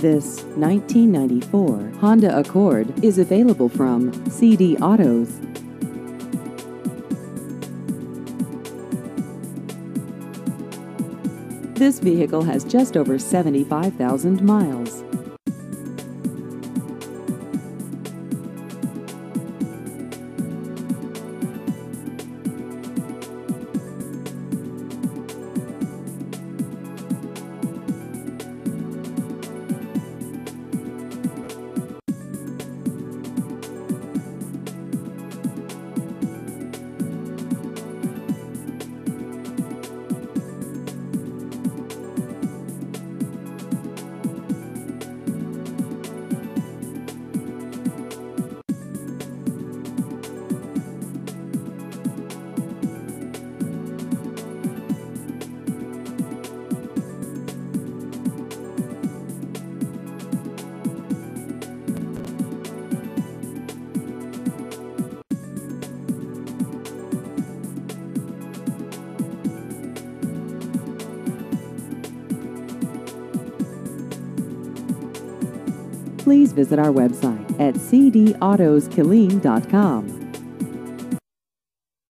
This 1994 Honda Accord is available from CD Autos. This vehicle has just over 75,000 miles. Please visit our website at cdautosKilleen.com.